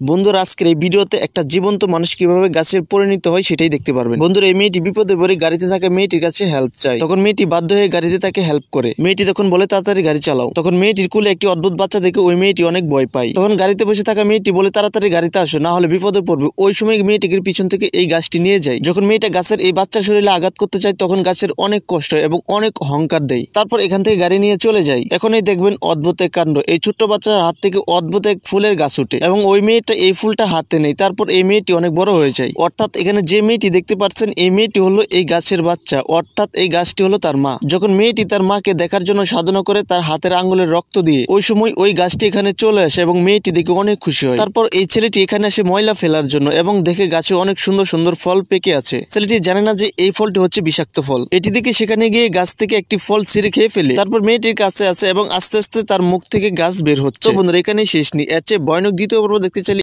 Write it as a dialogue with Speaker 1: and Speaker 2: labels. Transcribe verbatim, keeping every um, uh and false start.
Speaker 1: বন্ধুরা আজকের এই ভিডিওতে একটা জীবন্ত মানুষ কিভাবে গাছের পরিণত হয় সেটাই দেখতে পারবেন। বন্ধুরা এই মেয়েটি বিপদে পড়ে গাড়িতে থাকা মেয়েটির কাছে হেল্প চায়। তখন মেয়েটি বাধ্য হয়ে গাড়িতে তাকে হেল্প করে। মেয়েটি তখন বলে তাড়াতাড়ি গাড়ি চালাও। তখন মেয়েটির কুলে একটি অদ্ভুত বাচ্চা দেখে ওই মেয়েটি অনেক ভয় পায়। তখন গাড়িতে বসে থাকা মেয়েটি বলে তাড়াতাড়ি গাড়িতে আসো, না হলে বিপদে পড়বে। ওই সময় মেয়েটিকে পিছন থেকে এই গাছটি নিয়ে যায়। যখন মেয়েটা গাছের এই বাচ্চার শরীরে আঘাত করতে চায় তখন গাছের অনেক কষ্ট হয় এবং অনেক অহংকার দেয়। তারপর এখান থেকে গাড়ি নিয়ে চলে যায়। এখন এই দেখবেন অদ্ভুত এক কাণ্ড, এই ছোট্ট বাচ্চার হাত থেকে অদ্ভুত এক ফুলের গাছ উঠে এবং ওই মেয়েটা এই ফুলটা হাতে নেই। তারপর এই মেয়েটি অনেক বড় হয়ে যায়। অর্থাৎ এখানে যে মেয়েটি দেখতে পাচ্ছেন এই মেয়েটি হলো এই গাছের বাচ্চা, অর্থাৎ এই গাছটি হলো তার মা। যখন মেয়েটি তার মাকে দেখার জন্য সাধনা করে তার হাতের আঙ্গুলের রক্ত দিয়ে, ওই সময় ওই গাছটি এখানে চলে আসে এবং মেয়েটি দেখে অনেক খুশি হয়। তারপর এই ছেলেটি এখানে আসে ময়লা ফেলার জন্য এবং দেখে গাছে অনেক সুন্দর সুন্দর ফল পেকে আছে। ছেলেটি জানে না যে এই ফলটি হচ্ছে বিষাক্ত ফল। এটি দেখে সেখানে গিয়ে গাছ থেকে একটি ফল ছিঁড়ে খেয়ে ফেলে। তারপর মেয়েটির কাছে আসে এবং আস্তে আস্তে তার মুখ থেকে গাছ বের হচ্ছে। তো বন্ধুরা এখানেই শেষ নেই, এর চেয়ে ভয়ানক দ্বিতীয় পর্ব দেখতে চাইলে